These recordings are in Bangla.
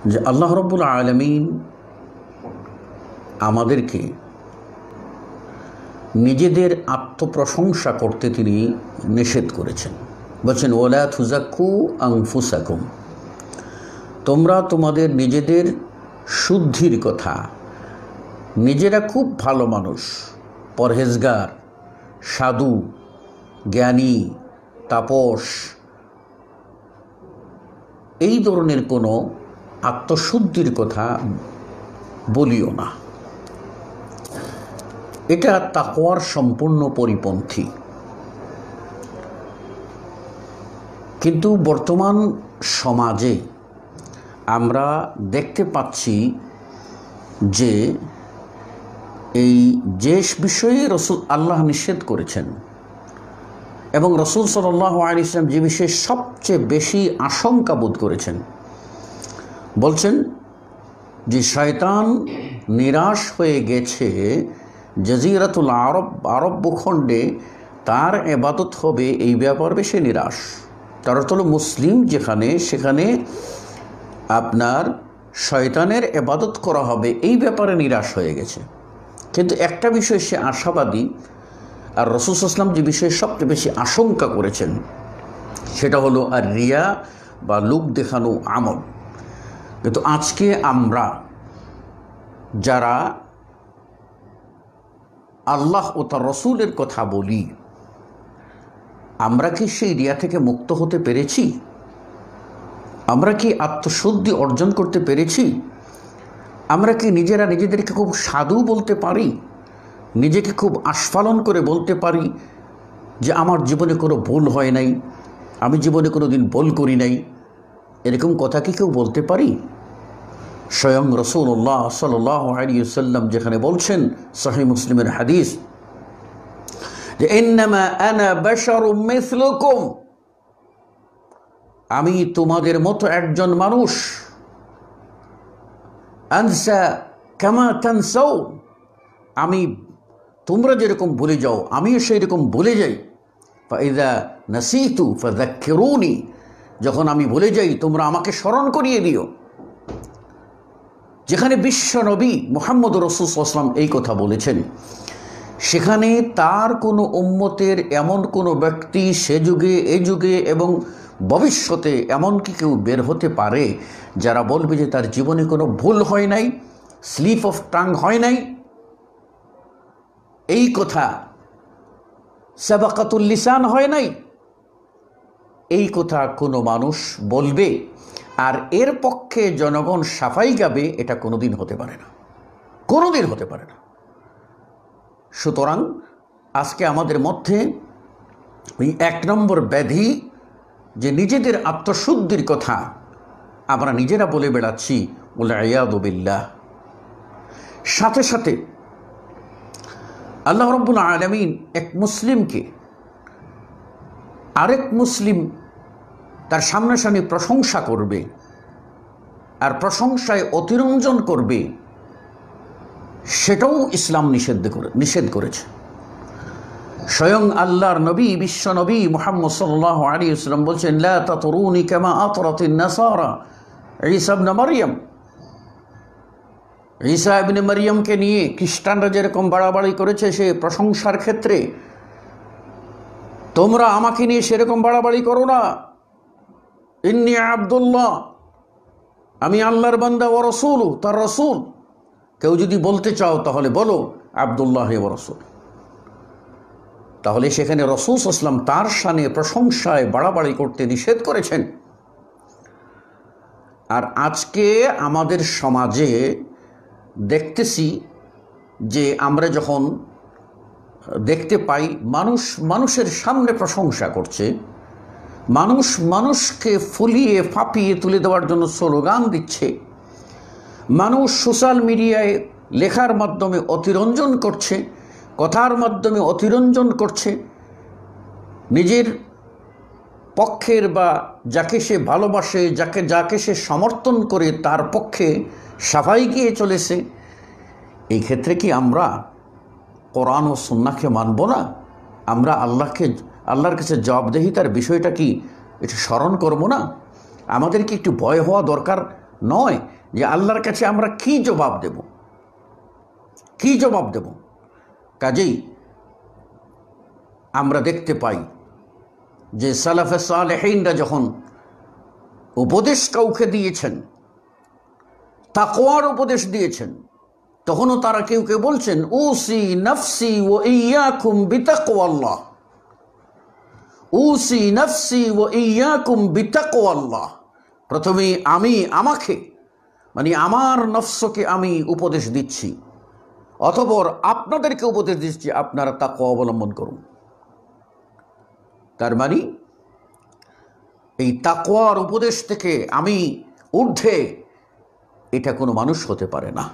যে আল্লাহ রাব্বুল আলামিন আমাদেরকে নিজেদের আত্মপ্রশংসা করতে তিনি নিষেধ করেছেন। বলছেন ওয়ালা তুযাক্কু আনফুসাকুম, তোমরা তোমাদের নিজেদের শুদ্ধির কথা, নিজেরা খুব ভালো মানুষ, পরহেজগার, সাধু, জ্ঞানী, তাপস, এই ধরনের কোনো আত্মশুদ্ধির কথা বলিও না। এটা তাকওয়ার সম্পূর্ণ পরিপন্থী। কিন্তু বর্তমান সমাজে আমরা দেখতে পাচ্ছি যে এই যে বিষয়ে আল্লাহ নিষেধ করেছেন এবং রাসূল সাল্লাল্লাহু আলাইহি ওয়াসাল্লাম যে বিষয়ে সবচেয়ে বেশি আশঙ্কা বোধ করেছেন, বলছেন যে শয়তান নিরাশ হয়ে গেছে জাজিরাতুল আরব ভূখণ্ডে, তার ইবাদত হবে এই ব্যাপারে বেশি নিরাশ। তার অর্থ হলো মুসলিম যেখানে, সেখানে আপনার শয়তানের ইবাদত করা হবে এই ব্যাপারে নিরাশ হয়ে গেছে। কিন্তু একটা বিষয় সে আশাবাদী, আর রাসূল সাল্লাল্লাহু আলাইহি ওয়াসাল্লাম যে বিষয়ে সবচেয়ে বেশি আশঙ্কা করেছেন সেটা হলো আর রিয়া বা লোক দেখানো আমল। কিন্তু আজকে আমরা যারা আল্লাহ ও তার রসুলের কথা বলি, আমরা কি সেই রিয়া থেকে মুক্ত হতে পেরেছি? আমরা কি আত্মশুদ্ধি অর্জন করতে পেরেছি? আমরা কি নিজেরা নিজেদেরকে খুব সাধু বলতে পারি? নিজেকে খুব আস্ফালন করে বলতে পারি যে আমার জীবনে কোনো ভুল হয় নাই, আমি জীবনে কোনো দিন ভুল করি নাই? এরকম কথা কি কেউ বলতে পারি? স্বয়ং রাসূলুল্লাহ সাল্লাল্লাহু আলাইহি ওয়াসাল্লাম যেখানে বলছেন, সহিহ মুসলিমের হাদিস, যে ইন্নামা আনা বাশারুম মিসলুকুম, আমি তোমাদের মতো একজন মানুষ, আনসা কামা তানসাউন, আমি তোমরা যেরকম ভুলে যাও আমিও সেই রকম ভুলে যাই। ফাইযা নাসিতু ফাযাক্কিরুনি, যখন আমি ভুলে যাই তোমরা আমাকে স্মরণ করিয়ে দিও। যেখানে বিশ্ব নবী মুহাম্মদ রাসূল সাল্লাল্লাহু আলাইহি ওয়াসাল্লাম এই কথা বলেছেন, সেখানে তার কোনো উম্মতের এমন কোনো ব্যক্তি সে যুগে, এ যুগে এবং ভবিষ্যতে এমন কি কেউ বের হতে পারে যারা বলবে যে তার জীবনে কোনো ভুল হয় নাই, স্লিপ অফ টাং হয় নাই? এই কথা সাবাকাতুল লিসান হয় নাই, এই কথা কোনো মানুষ বলবে আর এর পক্ষে জনগণ সাফাই গাবে, এটা কোনোদিন হতে পারে না, কোনোদিন হতে পারে না। সুতরাং আজকে আমাদের মধ্যে ওই এক নম্বর ব্যাধি, যে নিজেদের আত্মশুদ্ধির কথা আমরা নিজেরা বলে বেড়াচ্ছি, ওয়ালিয়াযু বিল্লাহ। সাথে সাথে আল্লাহ রাব্বুল আলামিন এক মুসলিমকে আরেক মুসলিম তার সামনাসামনি প্রশংসা করবে আর প্রশংসায় অতিরঞ্জন করবে, সেটাও ইসলাম নিষেধ করেছে। স্বয়ং আল্লাহর নবী, বিশ্ব নবী মুহাম্মদ সাল্লাল্লাহু আলাইহি ওয়াসাল্লাম বলছেন, লা তাতরুনি কামা আতরাতিন নাসারা ঈসা ইবনে মারইয়াম, ঈসা ইবনে মারইয়ামকে নিয়ে খ্রিস্টানরা যেরকম বাড়াবাড়ি করেছে সে প্রশংসার ক্ষেত্রে, তোমরা আমাকে নিয়ে সেরকম বাড়াবাড়ি করো না। ইন্নী আব্দুল্লাহ, আমি আল্লাহর বান্দা ওয়া রাসূলু, তার রাসূল। কেউ যদি বলতে চাও তাহলে বলো আব্দুল্লাহ ওয়া রাসূল। তাহলে সেখানে রাসূল সাল্লাল্লাহু আলাইহি ওয়াসাল্লাম তার শানে প্রশংসায় বাড়াবাড়ি করতে নিষেধ করেছেন। আর আজকে আমাদের সমাজে দেখতেছি যে আমরা যখন দেখতে পাই মানুষ মানুষের সামনে প্রশংসা করছে, মানুষ মানুষকে ফুলিয়ে ফাঁপিয়ে তুলে দেওয়ার জন্য স্লোগান দিচ্ছে, মানুষ সোশ্যাল মিডিয়ায় লেখার মাধ্যমে অতিরঞ্জন করছে, কথার মাধ্যমে অতিরঞ্জন করছে, নিজের পক্ষের বা যাকে সে ভালোবাসে, যাকে সে সমর্থন করে তার পক্ষে সাফাই গিয়ে চলেছে। এই ক্ষেত্রে কি আমরা কোরআন ও সুন্নাহকে মানব না? আমরা আল্লাহর কাছে জবাবদেহিতার বিষয়টা কি এটা স্মরণ করব না? আমাদের কি একটু ভয় হওয়া দরকার নয় যে আল্লাহর কাছে আমরা কি জবাব দেব, কি জবাব দেব। কাজেই আমরা দেখতে পাই যে সালাফে সালেহিনরা যখন উপদেশ কাউকে দিয়েছেন, তাকওয়ার উপদেশ দিয়েছেন, তখনও তারা কেউ কেউ বলছেন উসি নফসি ওয়া ইয়াকুম বিতাকওয়াল্লাহ, উসি নফসি ওয়া ইয়াকুম বিতাকওয়াল্লাহ। প্রথমে আমি আমাকে, মানে আমার নফসকে আমি উপদেশ দিচ্ছি, অতঃপর আপনাদেরকে উপদেশ দিচ্ছি আপনারা তাকওয়া অবলম্বন করুন। তার মানে এই তাকওয়ার উপদেশ থেকে আমি ঊর্ধ্বে এটা কোনো মানুষ হতে পারে না।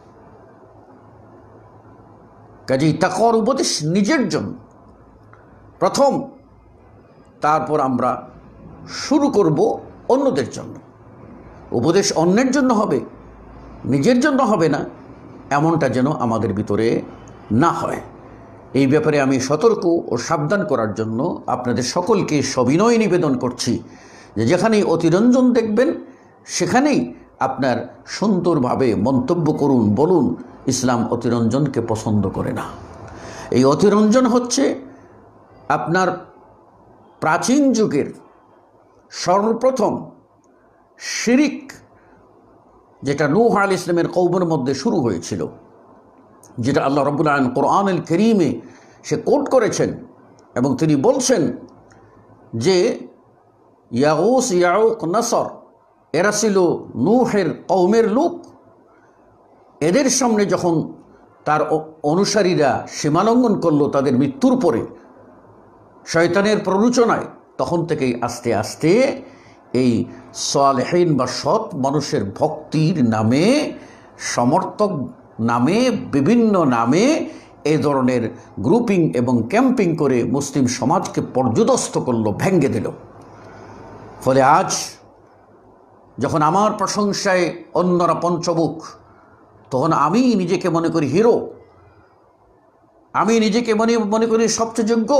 কাজেই তাকওয়ার উপদেশ নিজের জন্য প্রথম, তারপর আমরা শুরু করব অন্যদের জন্য। উপদেশ অন্যের জন্য হবে, নিজের জন্য হবে না, এমনটা যেন আমাদের ভিতরে না হয়। এই ব্যাপারে আমি সতর্ক ও সাবধান করার জন্য আপনাদের সকলকে সবিনয় নিবেদন করছি যে যেখানেই অতিরঞ্জন দেখবেন সেখানেই আপনার সুন্দরভাবে মন্তব্য করুন, বলুন ইসলাম অতিরঞ্জনকে পছন্দ করে না। এই অতিরঞ্জন হচ্ছে আপনার প্রাচীন যুগের সর্বপ্রথম শিরিক, যেটা নূহ আলাইহিস সালামের কওমের মধ্যে শুরু হয়েছিল, যেটা আল্লাহ রাব্বুল আলামিন কোরআনুল কারীমে সে কোট করেছেন এবং তিনি বলছেন যে ইয়াগুস, ইয়াউক, নাসর এরা ছিল নূহের কওমের লোক। এদের সামনে যখন তার অনুসারীরা সীমালঙ্ঘন করলো তাদের মৃত্যুর পরে শয়তানের প্ররোচনায়, তখন থেকেই আস্তে আস্তে এই সালেহিন বা সৎ মানুষের ভক্তির নামে, সমর্থক নামে, বিভিন্ন নামে এই ধরনের গ্রুপিং এবং ক্যাম্পিং করে মুসলিম সমাজকে পর্যুদস্ত করলো, ভেঙ্গে দিল। ফলে আজ যখন আমার প্রশংসায় অন্যরা পঞ্চমুখ, তখন আমি নিজেকে মনে করি হিরো, আমি নিজেকে মনে করি সবচেয়ে যোগ্য।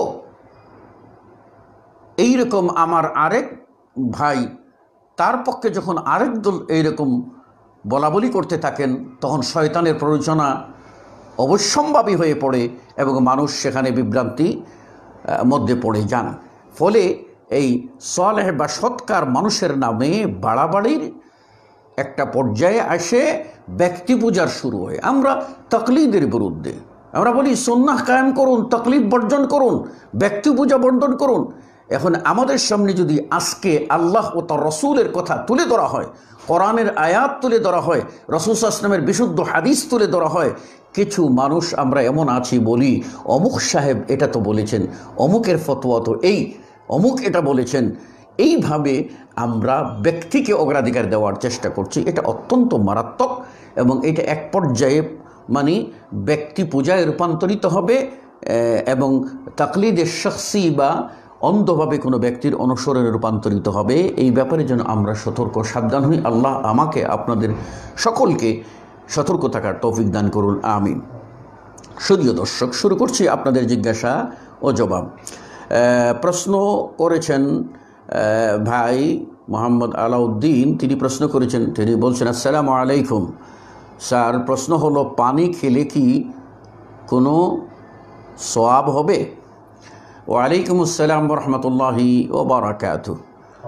এইরকম আমার আরেক ভাই, তার পক্ষে যখন আরেক দল এইরকম বলাবলি করতে থাকেন, তখন শয়তানের প্ররোচনা অবশ্যম্ভাবী হয়ে পড়ে এবং মানুষ সেখানে বিভ্রান্তি মধ্যে পড়ে যান। ফলে এই সালেহ বা সৎকার মানুষের নামে বাড়াবাড়ির একটা পর্যায়ে আসে ব্যক্তি পূজার শুরু হয়। আমরা তাকলিদের বিরুদ্ধে, আমরা বলি সুন্নাহ কায়েম করুন, তাকলিদ বর্জন করুন, ব্যক্তি পূজা বর্জন করুন। এখন আমাদের সামনে যদি আজকে আল্লাহ ও তার রসুলের কথা তুলে ধরা হয়, কোরআনের আয়াত তুলে ধরা হয়, রাসূল সাল্লাল্লাহু আলাইহি ওয়াসাল্লামের বিশুদ্ধ হাদিস তুলে ধরা হয়, কিছু মানুষ আমরা এমন আছি বলি অমুক সাহেব এটা তো বলেছেন, অমুকের ফতোয়া তো এই, অমুক এটা বলেছেন, এইভাবে আমরা ব্যক্তিকে অগ্রাধিকার দেওয়ার চেষ্টা করছি। এটা অত্যন্ত মারাত্মক এবং এটা এক পর্যায়ে মানে ব্যক্তি পূজায় রূপান্তরিত হবে এবং তাকলিদে শখসি বা অন্ধভাবে কোনো ব্যক্তির অনুসরণে রূপান্তরিত হবে। এই ব্যাপারে যেন আমরা সতর্ক সাবধান হই। আল্লাহ আমাকে আপনাদের সকলকে সতর্ক থাকার তৌফিক দান করুন, আমিন। সুধীয় দর্শক, শুরু করছি আপনাদের জিজ্ঞাসা ও জবাব। প্রশ্ন করেছেন ভাই মোহাম্মদ আলাউদ্দিন, তিনি প্রশ্ন করেছেন, তিনি বলছেন আসসালামু আলাইকুম স্যার, প্রশ্ন হলো পানি খেলে কি কোনো সওয়াব হবে? ওয়ালাইকুম আসসালাম ওয়া রাহমাতুল্লাহি ওয়া বারাকাতুহু।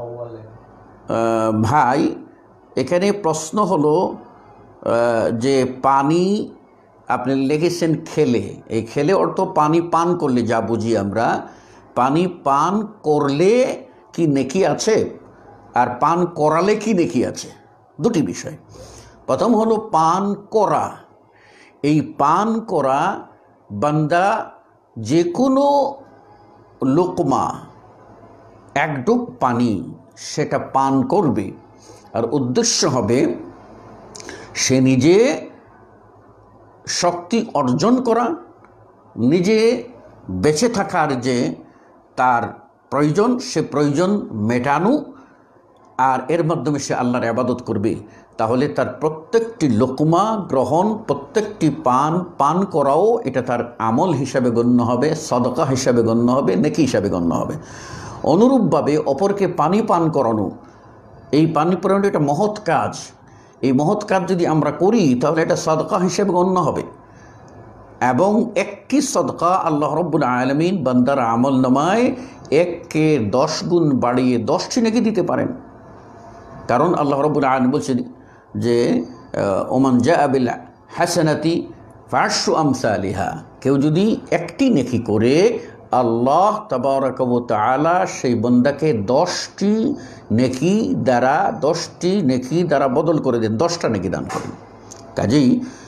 ভাই, এখানে প্রশ্ন হলো যে পানি আপনি লিখেছেন খেলে, এই খেলে অর্থ পানি পান করলে, যা বুঝি আমরা, পানি পান করলে কি নেকি আছে আর পান করালে কি নেকি আছে, দুটি বিষয়। প্রথম হলো পান করা। এই পান করা, বান্দা যে কোনো লোকমা এক ডুব পানি সেটা পান করবে, আর উদ্দেশ্য হবে সে নিজে শক্তি অর্জন করা, নিজে বেঁচে থাকার যে তার প্রয়োজন সে প্রয়োজন মেটানো, আর এর মাধ্যমে সে আল্লাহর ইবাদত করবে। তাহলে তার প্রত্যেকটি লোকমা গ্রহণ, প্রত্যেকটি পান করাও এটা তার আমল হিসাবে গণ্য হবে, সদকা হিসাবে গণ্য হবে, নেকি হিসাবে গণ্য হবে। অনুরূপভাবে অপরকে পানি পান করানো, এই পানি পান একটা মহৎ কাজ। এই মহৎ কাজ যদি আমরা করি তাহলে এটা সদকা হিসেবে গণ্য হবে, এবং একটি সদকা আল্লাহ রাব্বুল আলামিন বান্দার আমলনামায় 1-কে 10 গুণ বাড়িয়ে 10টি নেকি দিতে পারেন। কারণ আল্লাহ রাব্বুল আলামিন বলছেন যে ওমান জাআ বিল হাসানাতি ফা'আশরু আমসালিহা, কেউ যদি একটি নেকি করে আল্লাহ তাবারাকা ওয়া তাআলা সেই বান্দাকে 10টি নেকি দ্বারা বদল করে দেন, 10টা নেকি দান করেন। কাজেই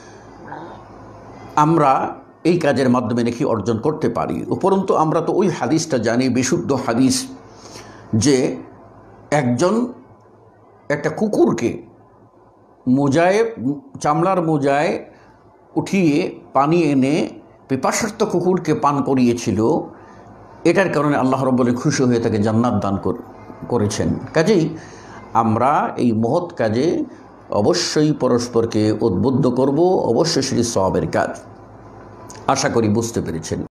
আমরা এই কাজের মাধ্যমে নেকি অর্জন করতে পারি। উপরন্তু আমরা তো ওই হাদিসটা জানি, বিশুদ্ধ হাদিস, যে একজন একটা কুকুরকে চামড়ার মোজায় উঠিয়ে পানি এনে পিপাসার্ত কুকুরকে পান করিয়েছিল। এটার কারণে আল্লাহ রাব্বুল আলামিন খুশি হয়ে তাকে জান্নাত দান করেছেন। কাজেই আমরা এই মহৎ কাজে অবশ্যই পরস্পরকে উদ্বুদ্ধ করব, অবশ্যই সেটি সওয়াবের কাজ। আশা করি বুঝতে পেরেছেন।